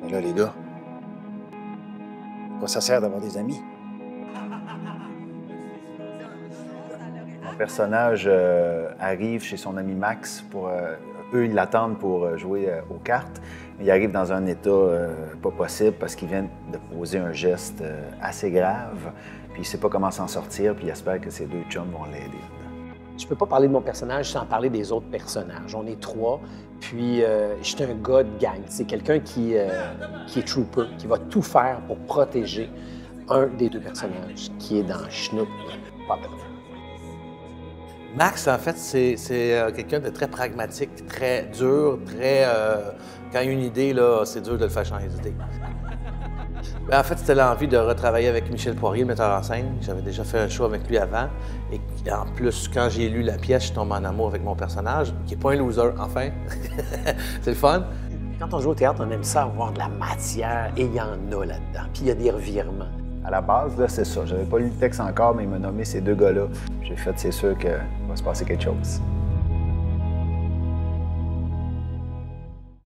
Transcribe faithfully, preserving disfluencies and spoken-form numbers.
Mais là, les gars, à quoi ça sert d'avoir des amis? Mon personnage euh, arrive chez son ami Max pour... Euh, eux, ils l'attendent pour euh, jouer euh, aux cartes. Mais il arrive dans un état euh, pas possible parce qu'il vient de poser un geste euh, assez grave. Puis il ne sait pas comment s'en sortir, puis il espère que ses deux chums vont l'aider. Je peux pas parler de mon personnage sans parler des autres personnages. On est trois, puis euh, je suis un gars de gang. C'est quelqu'un qui, euh, qui est trooper, qui va tout faire pour protéger un des deux personnages, qui est dans Schnook Puppet. Max, en fait, c'est euh, quelqu'un de très pragmatique, très dur, très... Euh, quand il y a une idée, là, c'est dur de le faire changer d'idée. En fait, c'était l'envie de retravailler avec Michel Poirier, le metteur en scène. J'avais déjà fait un show avec lui avant. Et en plus, quand j'ai lu la pièce, je tombe en amour avec mon personnage, qui n'est pas un loser, enfin. C'est le fun. Quand on joue au théâtre, on aime ça avoir de la matière, et il y en a là-dedans. Puis il y a des revirements. À la base, là, c'est ça. J'avais pas lu le texte encore, mais il m'a nommé ces deux gars-là. J'ai fait, c'est sûr qu'il va se passer quelque chose.